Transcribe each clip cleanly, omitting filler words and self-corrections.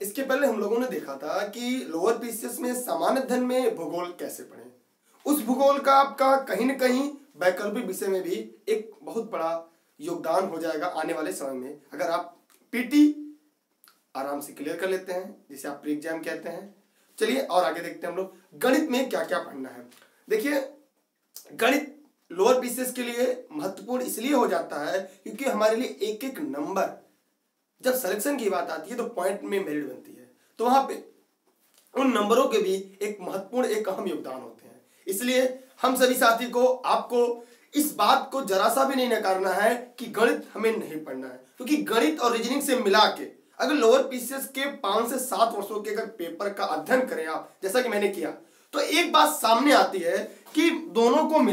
इसके पहले हम लोगों ने देखा था कि लोअर पीसीएस में सामान्य अध्ययन में भूगोल कैसे पढ़ें। उस भूगोल का आपका कहीं न कहीं वैकल्पिक विषय में भी एक बहुत बड़ा योगदान हो जाएगा आने वाले समय में, अगर आप पीटी आराम से क्लियर कर लेते हैं, जिसे आप प्री एग्जाम कहते हैं। चलिए और आगे देखते हैं हम लोग गणित में क्या क्या पढ़ना है। देखिए, गणित लोअर पीसीएस के लिए महत्वपूर्ण इसलिए हो जाता है क्योंकि हमारे लिए एक एक नंबर, जब सिलेक्शन की बात आती है तो पॉइंट में मेरिट बनती है, तो वहां पे उन नंबरों के भी एक महत्वपूर्ण एक अहम योगदान होते हैं। इसलिए हम सभी साथी को, आपको इस बात को जरा सा भी नहीं नकारना है कि गणित हमें नहीं पढ़ना है, क्योंकि गणित और रीजनिंग से मिला के अगर लोअर पीसीएस के 5 से 7 वर्षों के अगर पेपर का अध्ययन करें आप, जैसा कि मैंने किया, तो एक बात सामने आती है कि दोनों को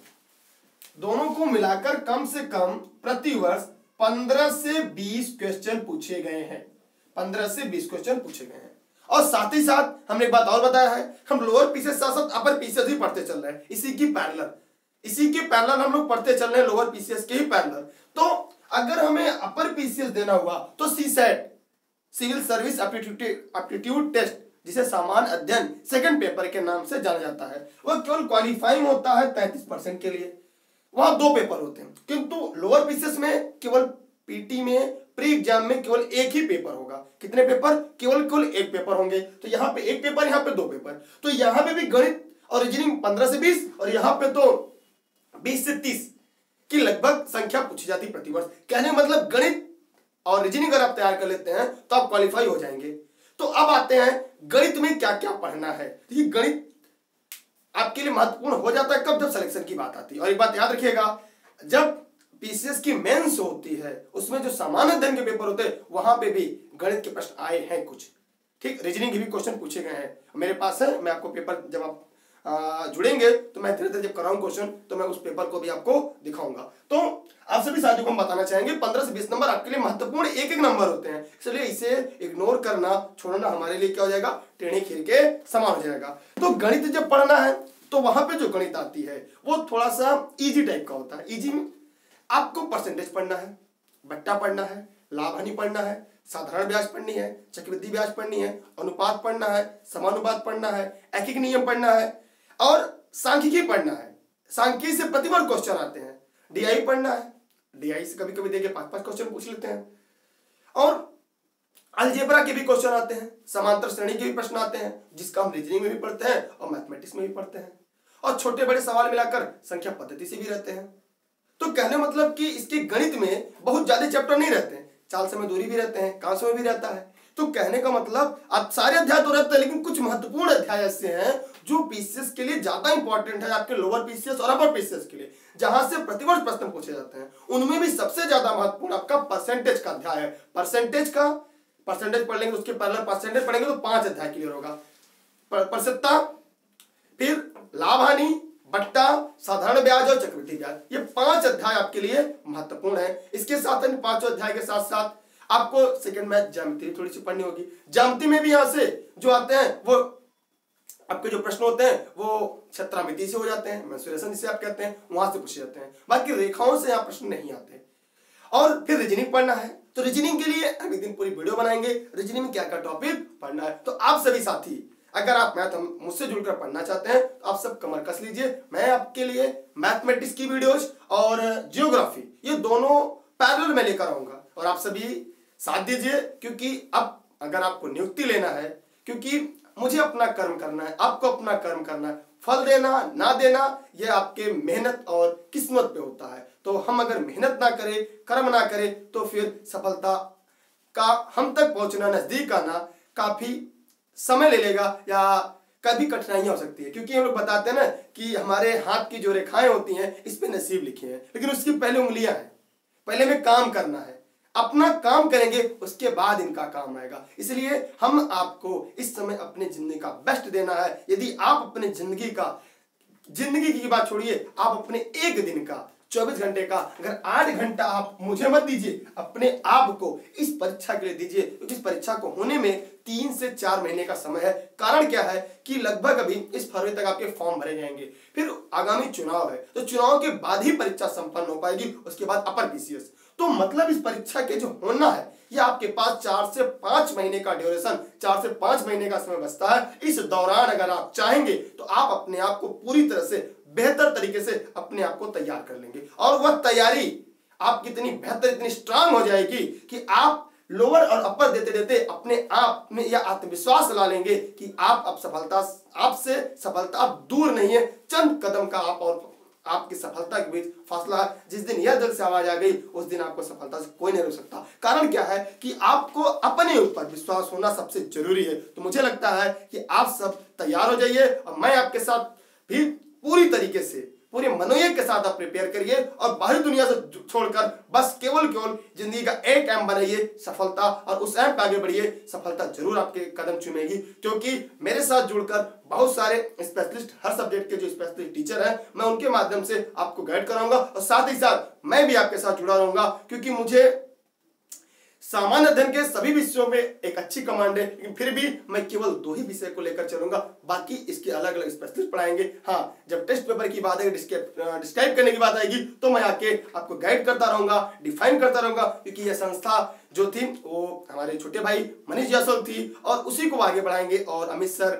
मिलाकर कम से कम प्रति वर्ष 15 से 20 क्वेश्चन पूछे गए हैं। 15 से 20 क्वेश्चन पूछे गए हैं। और साथ ही साथ हमने एक बात और बताया है, हम लोअर पीसीएस साथ साथ अपर पीसीएस भी पढ़ते चल रहे हैं। इसी के पैरेलल हम लोग पढ़ते चल रहे हैं, लोअर पीसीएस के ही पैरेलल। तो अगर हमें अपर पीसीएस देना हुआ तो CSAT, civil service aptitude test, जिसे सामान्य अध्ययन सेकंड पेपर के नाम से जाना जाता है, वह केवल क्वालिफाइंग होता है 33% के लिए। वहां 2 पेपर होते हैं, किंतु लोअर पीसीएस में केवल पीटी में प्री एग्जाम में केवल एक ही पेपर होगा। कितने पेपर? केवल एक पेपर होंगे। तो यहाँ पे एक पेपर, यहाँ पे 2 पेपर। तो यहाँ पे भी गणित और रीजनिंग 15 से 20 और यहाँ पे तो 20 से 30 की लगभग संख्या पूछी जाती प्रतिवर्ष। कहने मतलब गणित और रीजनिंग अगर आप तैयार कर लेते हैं तो आप क्वालिफाई हो जाएंगे। तो अब आते हैं गणित में क्या क्या पढ़ना है। तो ये गणित आपके लिए महत्वपूर्ण हो जाता है कब? जब सिलेक्शन की बात आती है। और एक बात याद रखिएगा, जब पीसीएस की मेंस होती है उसमें जो सामान्य अध्ययन के पेपर होते हैं वहां पे भी गणित के प्रश्न आए हैं कुछ, ठीक। रीजनिंग के भी क्वेश्चन पूछे गए हैं, मेरे पास है। मैं आपको पेपर जब आप जुड़ेंगे तो मैं धीरे धीरे जब कराऊं क्वेश्चन तो मैं उस पेपर को भी आपको दिखाऊंगा। तो आप सभी साथियों को हम बताना चाहेंगे 15 से 20 नंबर आपके लिए महत्वपूर्ण एक एक नंबर होते हैं, इसलिए इसे इग्नोर करना, छोड़ना हमारे लिए क्या हो जाएगा? टेढ़ी खीर के समान हो जाएगा। तो गणित जब पढ़ना है तो वहां पे जो गणित आती है वो थोड़ा सा इजी टाइप का होता है। इजी में आपको परसेंटेज पढ़ना है, बट्टा पढ़ना है, लाभ हानि पढ़ना है, साधारण ब्याज पढ़नी है, चक्रवृद्धि ब्याज पढ़नी है, अनुपात पढ़ना है, समानुपात पढ़ना है, ऐकिक नियम पढ़ना है और सांख्यिकी पढ़ना है। सांख्यिकी से प्रतिवर्ष क्वेश्चन आते हैं। डीआई पढ़ना है, डीआई से कभी कभी देखिए 5-5 क्वेश्चन पूछ लेते हैं। और अलजेब्रा के भी क्वेश्चन आते हैं, समांतर श्रेणी के भी प्रश्न आते हैं, जिसका हम रीजनिंग में भी पढ़ते हैं और मैथमेटिक्स में भी पढ़ते हैं। और छोटे बड़े सवाल मिलाकर संख्या पद्धति से भी रहते हैं। तो कहने मतलब कि इसके गणित में बहुत ज्यादा चैप्टर नहीं रहते हैं, चाल समय दूरी भी रहते हैं, काल समय भी रहता है। तो कहने का मतलब आप सारे अध्याय तो रहते हैं, लेकिन कुछ महत्वपूर्ण अध्याय ऐसे हैं जो पीसीएस के लिए ज्यादा इंपॉर्टेंट है, आपके लोअर पीसीएस और अपर पीसीएस के लिए, जहां से प्रतिवर्ष प्रश्न पूछे जाते हैं। उनमें भी सबसे ज्यादा महत्वपूर्ण आपका परसेंटेज का अध्याय है। परसेंटेज पढ़ लेंगे, उसके पहले परसेंटेज पढ़ेंगे तो 5 अध्याय क्लियर होगा। प्रतिशतता, फिर लाभ हानि, बट्टा, साधारण ब्याज और चक्रवृद्धि ब्याज, ये 5 अध्याय आपके लिए महत्वपूर्ण है। इसके साथ इन 5 अध्याय के साथ साथ आपको सेकंड मैथ ज्यामिति थोड़ी सी पढ़नी होगी। ज्यामिति में भी यहां से जो आते हैं वो आपके जो प्रश्न होते हैं वो क्षत्रामिति से हो जाते हैं, मेंसुरेशन जिसे आप कहते हैं, वहां से पूछे जाते हैं। बाकी रेखाओं से यहाँ प्रश्न नहीं आते। और फिर रीजनिंग पढ़ना है, तो रीजनिंग के लिए हम एक दिन पूरी वीडियो बनाएंगे, रीजनिंग में क्या क्या टॉपिक पढ़ना है। तो आप सभी साथी अगर आप मैथ मुझसे जुड़कर पढ़ना चाहते हैं तो आप सब कमर कस लीजिए। मैं आपके लिए मैथमेटिक्स की वीडियोस और जियोग्राफी ये दोनों पैरेलल में लेकर आऊंगा और आप सभी साथ दीजिए, क्योंकि अब अगर आपको नियुक्ति लेना है, क्योंकि मुझे अपना कर्म करना है, आपको अपना कर्म करना है, फल देना ना देना ये आपके मेहनत और किस्मत पे होता है। तो हम अगर मेहनत ना करें, कर्म ना करें तो फिर सफलता का हम तक पहुंचना, नजदीक आना काफी समय ले लेगा या कभी कठिनाइयां हो सकती है। क्योंकि हम लोग बताते हैं ना कि हमारे हाथ की जो रेखाएं होती हैं इस पे नसीब लिखी है, लेकिन उसकी पहले उंगलियां हैं, पहले में काम करना है, अपना काम करेंगे उसके बाद इनका काम आएगा। इसलिए हम आपको इस समय अपने जिंदगी का बेस्ट देना है। यदि आप अपने जिंदगी की बात छोड़िए, आप अपने एक दिन का 24 घंटे का अगर 8 घंटा आप मुझे मत दीजिए, अपने आप को इस परीक्षा के लिए दीजिए, क्योंकि इस परीक्षा को होने में 3 से 4 महीने का समय है। कारण क्या है कि लगभग अभी इस फरवरी तक आपके फॉर्म भरे जाएंगे, फिर आगामी चुनाव है, तो चुनाव के बाद ही परीक्षा संपन्न हो पाएगी, उसके बाद अपर पीसीएस। तो मतलब इस परीक्षा के जो होना है ये आपके पास 4 से 5 महीने का ड्यूरेशन, 4 से 5 महीने का समय बचता है। इस दौरान अगर आप चाहेंगे तो आप अपने आप को पूरी तरह से बेहतर तरीके से अपने आप को तैयार कर लेंगे, और वह तैयारी आप कितनी बेहतर, इतनी स्ट्रांग हो जाएगी कि आप लोअर और अपर देते देते अपने आप में यह आत्मविश्वास ला लेंगे कि आप अब आपसे सफलता अब दूर नहीं है, चंद कदम का आप और आपकी सफलता के बीच फासला है। जिस दिन यह दिल से आवाज आ गई उस दिन आपको सफलता से कोई नहीं रोक सकता। कारण क्या है कि आपको अपने ऊपर विश्वास होना सबसे जरूरी है। तो मुझे लगता है कि आप सब तैयार हो जाइए, और मैं आपके साथ भी पूरी तरीके से, पूरे मनोयोग के साथ आप प्रिपेयर करिए, और बाहरी दुनिया से छोड़कर बस केवल जिंदगी का एक एम बनाइए सफलता, और उस एम पे आगे बढ़िए। सफलता जरूर आपके कदम चूमेगी, क्योंकि मेरे साथ जुड़कर बहुत सारे स्पेशलिस्ट, हर सब्जेक्ट के जो स्पेशलिस्ट टीचर हैं, मैं उनके माध्यम से आपको गाइड कराऊंगा, और साथ ही साथ मैं भी आपके साथ जुड़ा रहूंगा, क्योंकि मुझे सामान्य अध्ययन के सभी विषयों में एक अच्छी कमांड है, लेकिन फिर भी मैं केवल 2 ही विषय को लेकर चलूंगा, बाकी इसके अलग अलग स्पेशलिस्ट पढ़ाएंगे। हाँ, जब टेस्ट पेपर की बात है, डिस्क्राइब करने की बात आएगी, तो मैं आके आपको गाइड करता रहूंगा, डिफाइन करता रहूंगा, क्योंकि यह संस्था जो थी वो हमारे छोटे भाई मनीष जायसवाल थी, और उसी को आगे बढ़ाएंगे, और अमित सर,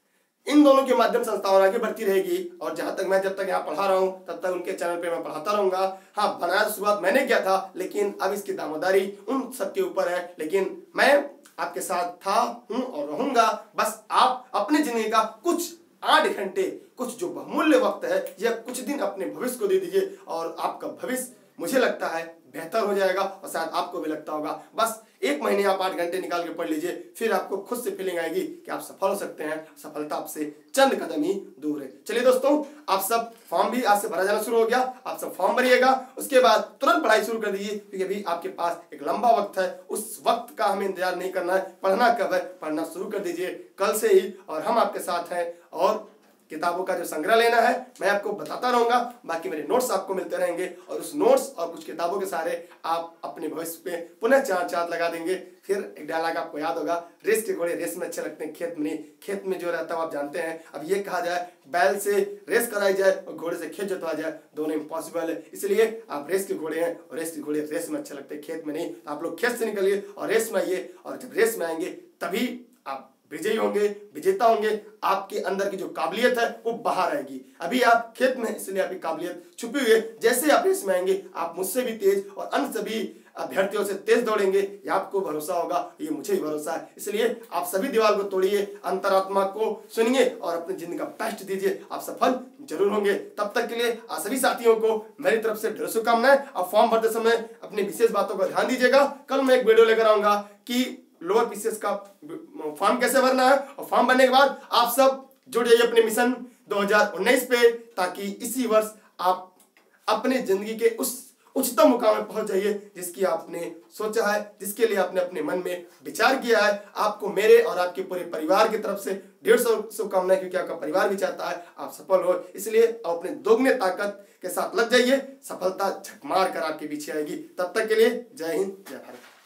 इन दोनों के माध्यम से संस्था और आगे बढ़ती रहेगी। और जब तक यहाँ पढ़ा रहा हूँ तब तक उनके चैनल पे मैं पढ़ाता रहूंगा। हाँ, बनाया तो शुरुआत मैंने किया था, लेकिन अब इसकी दामोदारी उन सबके ऊपर है, लेकिन मैं आपके साथ था, हूँ और रहूंगा। बस आप अपनी जिंदगी का कुछ 8 घंटे, कुछ जो बहुमूल्य वक्त है, यह कुछ दिन अपने भविष्य को दे दीजिए, और आपका भविष्य मुझे लगता है बेहतर हो जाएगा, और शायद आपको भी लगता होगा। बस 1 महीने आप 8 घंटे निकाल के पढ़ लीजिए, फिर आपको खुद से फीलिंग आएगी कि आप सफल हो सकते हैं। सफलता आपसे चंद कदम ही दूर है। चलिए दोस्तों, आप सब फॉर्म भी आज से भरा जाना शुरू हो गया, आप सब फॉर्म भरिएगा, उसके बाद तुरंत पढ़ाई शुरू कर दीजिए, क्योंकि अभी आपके पास एक लंबा वक्त है। उस वक्त का हमें इंतजार नहीं करना है। पढ़ना कब है, पढ़ना शुरू कर दीजिए कल से ही, और हम आपके साथ हैं। और किताबों का जो संग्रह लेना है मैं आपको बताता रहूंगा, बाकी मेरे नोट्स आपको मिलते रहेंगे, और उस नोट्स और कुछ किताबों के सहारे आप अपने भविष्य पे पुनः चांद लगा देंगे। फिर एक डायलॉग आपको याद होगा, रेस के घोड़े रेस में अच्छे लगते हैं, खेत में नहीं। खेत में जो रहता है आप जानते हैं। अब ये कहा जाए बैल से रेस कराई जाए और घोड़े से खेत जोतवा जाए, दोनों इम्पॉसिबल है। इसलिए आप रेस के घोड़े हैं, और रेस के घोड़े रेस में अच्छे लगते हैं, खेत में नहीं। आप लोग खेत से निकलिए और रेस में आइए, और जब रेस में आएंगे तभी आप विजयी होंगे, विजेता होंगे। आपके अंदर की जो काबिलियत है वो बाहर आएगी। अभी आप खेत में, इसलिए आपकी काबिलियत छुपी हुई है। जैसे आप रेस में आएंगे, आप मुझसे भी तेज और अन्य सभी अभ्यर्थियों से तेज दौड़ेंगे। ये आपको भरोसा होगा, ये मुझे भी भरोसा है। इसलिए आप सभी दीवार को तोड़िए, अंतरात्मा को सुनिए, और अपनी जिंदगी का बेस्ट दीजिए। आप सफल जरूर होंगे। तब तक के लिए आप सभी साथियों को मेरी तरफ से ढेर शुभकामनाएं। आप फॉर्म भरते समय अपनी विशेष बातों का ध्यान दीजिएगा। कल मैं एक वीडियो लेकर आऊंगा कि लोअर पीसीएस का फॉर्म कैसे भरना है, और फॉर्म भरने के बाद आप सब जुड़ जाइए अपने मिशन 2019 पे, ताकि इसी वर्ष आप अपने जिंदगी के उस उच्चतम मुकाम में पहुंच जाइए जिसकी आपने सोचा है, जिसके लिए आपने अपने मन में विचार किया है। आपको मेरे और आपके पूरे परिवार की तरफ से 150 शुभकामनाएं, क्योंकि आपका परिवार भी चाहता है आप सफल हो। इसलिए आप अपने दोगुने ताकत के साथ लग जाइए, सफलता झकमार कर आपके पीछे आएगी। तब तक के लिए जय हिंद, जय भारत।